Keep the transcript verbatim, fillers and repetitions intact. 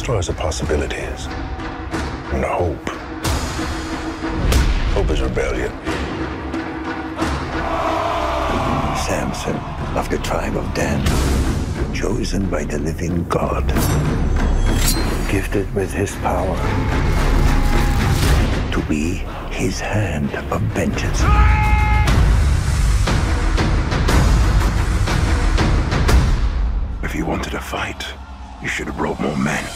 destroys the possibilities. And hope. Hope is rebellion. Samson, of the tribe of Dan, chosen by the living God, gifted with his power to be his hand of vengeance. If you wanted to fight, you should have brought more men.